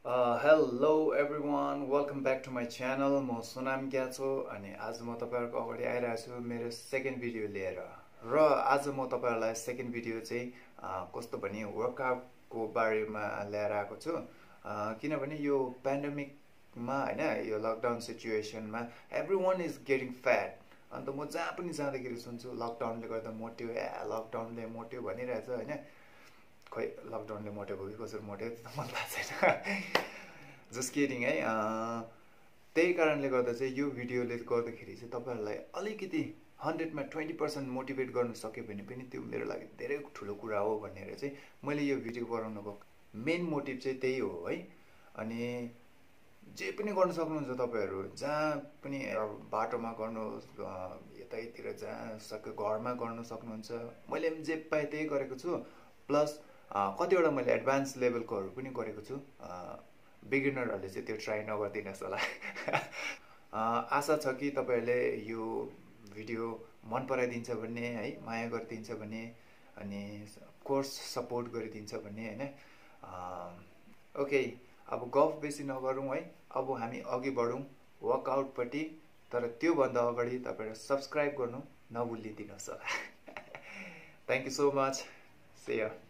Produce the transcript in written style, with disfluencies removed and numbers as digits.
Hello everyone, welcome back to my channel. म सोनाम ग्याचो अनि आज म तपाईहरुको अगाडि आइरहेको छु मेरो सेकेन्ड भिडियो लिएर। र आज म तपाईहरुलाई सेकेन्ड भिडियो चाहिँ कस्तो भने वर्कआउटको बारेमा ल्याएर आएको छु। किनभने यो पेन्डेमिकमा हैन, यो लकडाउन सिचुएसनमा एभ्रीवन इज गेटिङ फ्याट। अन्त म जहाँ पनि जाँदाखेरि सुन्छु लकडाउनले गर्दा मोट्यो, लकडाउनले मोट्यो भनिरहेछ हैन। खै लकडाउनले मोट्यो भयो कि कसरी मोट्यो त मलाई थाहा छैन। जस्ट किडिङ है। त्यही कारणले गर्दा चाहिँ यो भिडियोले गर्दाखेरि चाहिँ तपाईहरुलाई अलिकति 100मा 20% मोटिभेट गर्न सक्यो भने पनि त्यो मेरो लागि धेरै ठुलो कुरा हो भनेर चाहिँ मैले यो भिडियो बनाउनको मेन मोटिभ चाहिँ त्यही हो है। अनि जे पनि गर्न सक्नुहुन्छ तपाईहरु, जहाँ पनि बाटोमा गर्नुहोस्, यतैतिर जहाँ सक्यो घरमा गर्न सक्नुहुन्छ। मैले जे पाए त्यही गरेको छु, प्लस कतिवटा मैले एडभान्स लेभलकोहरु पनि गरेको छु। बिगिनरहरुले चाहिँ त्यो ट्राई नगर्दिनुस् होला। आशा छ कि तपाईहरुले यो भिडियो मन पराइदिन्छ भन्ने है, माया गरिदिन्छ भन्ने, अनि कोर्स सपोर्ट गरिदिन्छ भन्ने हैन। ओके, अब गफ बेसी नगरौँ है। अब हामी अघि बढौँ वर्कआउट पट्टि। तर त्यो भन्दा अगाडि तपाईहरु सब्स्क्राइब गर्नु नभुलिदिनुस् होला। Thank you so much. See ya.